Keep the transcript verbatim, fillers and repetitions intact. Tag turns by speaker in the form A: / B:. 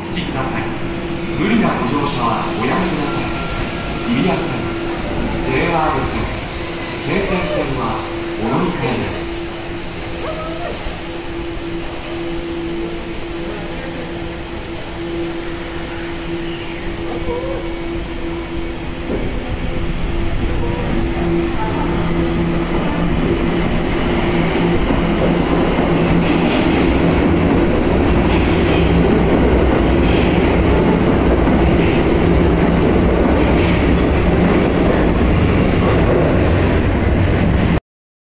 A: きください。無理なご乗車はおやめください。日比谷線、ジェイアール 線、京成線はお乗り換えです。